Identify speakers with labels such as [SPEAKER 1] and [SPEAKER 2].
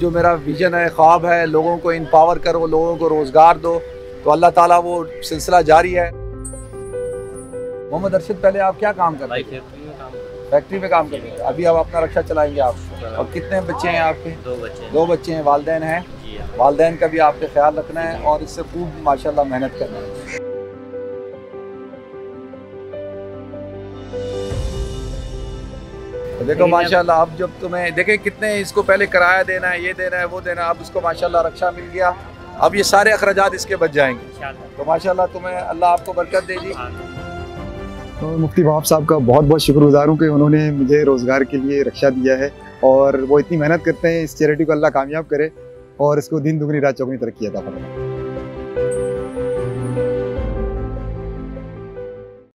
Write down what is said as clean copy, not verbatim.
[SPEAKER 1] जो मेरा विजन है, ख्वाब है, लोगों को इम्पावर करो, लोगों को रोज़गार दो, तो अल्लाह ताला वो सिलसिला जारी है। मोहम्मद अरशद, पहले आप क्या काम करते हैं? फैक्ट्री में काम करते हैं। अभी आप अपना रक्षा चलाएंगे आप? और कितने बच्चे हैं आपके? दो बच्चे हैं। वालिदैन हैं? वालिदैन का भी आपके ख्याल रखना है और इससे खूब माशाल्लाह मेहनत करना है। तो देखो माशाल्लाह, अब जब तुम्हें देखे कितने इसको पहले किराया देना है, ये देना है, वो देना है, अब उसको माशाल्लाह रक्षा मिल गया, अब ये सारे अखराजात इसके बच जाएंगे। तो माशाल्लाह तुम्हें अल्लाह आपको बरकत दे जी।
[SPEAKER 2] तो मुफ्ती वहाब साहब का बहुत बहुत शुक्रगुजार हूँ कि उन्होंने मुझे रोज़गार के लिए रक्षा दिया है, और वो इतनी मेहनत करते हैं। इस चैरिटी को अल्लाह कामयाब करे और इसको दिन दुगनी रात चौगनी तरक्की अता फरमाए।